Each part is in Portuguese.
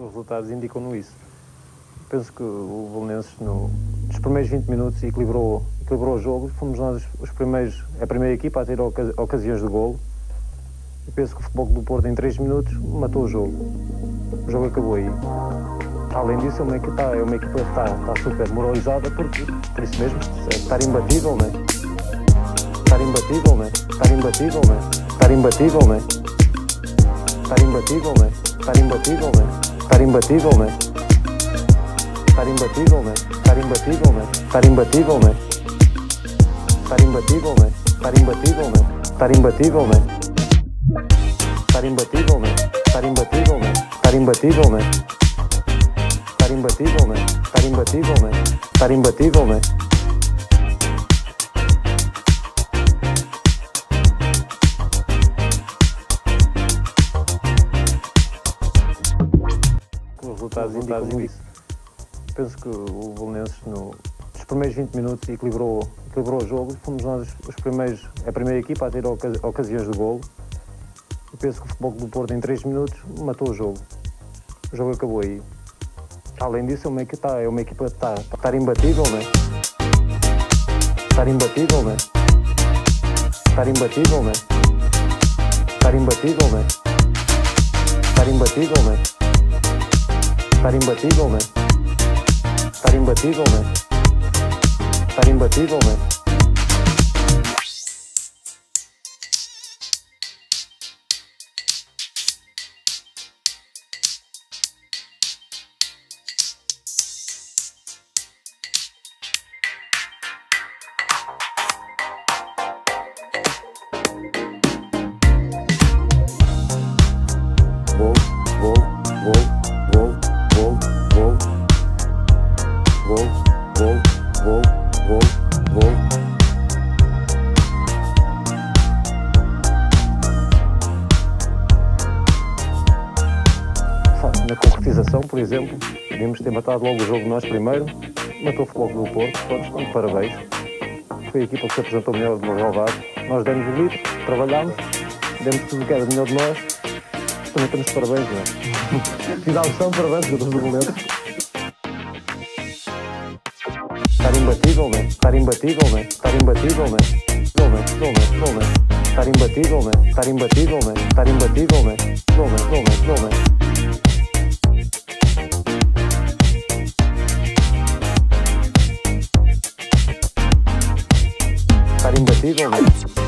Os resultados indicam-no isso. Penso que o Belenenses, nos primeiros 20 minutos, equilibrou o jogo. Fomos nós a primeira equipa a ter ocasiões de golo. Eu penso que o Futebol Clube do Porto, em 3 minutos, matou o jogo. O jogo acabou aí. Além disso, é uma equipa que está super moralizada, por isso mesmo, estar imbatível, né? Estar imbatível, né? Estar imbatível, né? Estar imbatível, né? Estar imbatível, né? Estar imbatível, né? Estar imbatível, né? Estar imbatível, né? Estar imbatível, né? Estar imbatível, né? Estar imbatível, né? Estar imbatível, né? Estar imbatível, né? Estar imbatível, né? Estar imbatível, né? Estar imbatível, né? Estar imbatível, né? Estar imbatível, né? Estar imbatível, né? Os resultados indicam isso. Penso que o Belenenses, nos primeiros 20 minutos, equilibrou o jogo. Fomos nós a primeira equipa a ter ocasiões de golo. Eu penso que o Futebol Clube do Porto, em 3 minutos, matou o jogo. O jogo acabou aí. Além disso, é uma equipa que está imbatível, né? Estar imbatível, né? Estar imbatível, né? Estar imbatível, né? Estar imbatível, né? Estar imbatível, né? Estar imbatível, né? Estar imbatível, né? Gol, gol, gol, gol, gol, gol, gol, gol, gol, gol, gol. Na concretização, por exemplo, podíamos ter matado logo o jogo nós primeiro, matou o Futebol Clube do Porto, todos estão de parabéns. Foi a equipa que se apresentou melhor no relvado. Nós demos o litro, trabalhámos, demos tudo o que era melhor de nós. Também temos parabéns, não é? Final são parabéns, jogadores do Belenenses. Estar imbatível, né? Estar imbatível, né? Estar imbatível, né? Estar imbatível, né? Estar imbatível, né? Estar imbatível, né? Estar imbatível, né?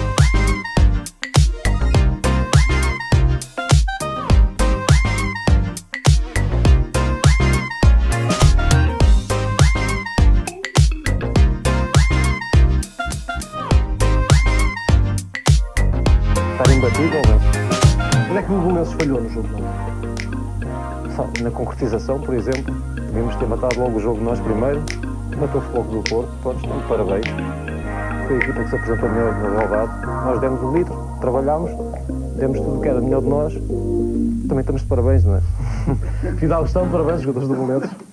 Estar imbatível, né? Onde é que o Belenenses falhou no jogo? Na concretização, por exemplo, podíamos ter matado logo o jogo nós primeiro, matou o Futebol Clube do Porto, pronto, estão de parabéns. Foi a equipa que se apresentou melhor no relvado. Nós demos o litro, trabalhámos, demos tudo o que era melhor de nós. Também estamos de parabéns, não é? Final estão, parabéns, jogadores do Belenenses.